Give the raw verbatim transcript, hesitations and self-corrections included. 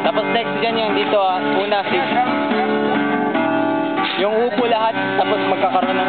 Tapos next dyan yung dito ah, una six. Yung upo lahat, tapos magkakaroon ng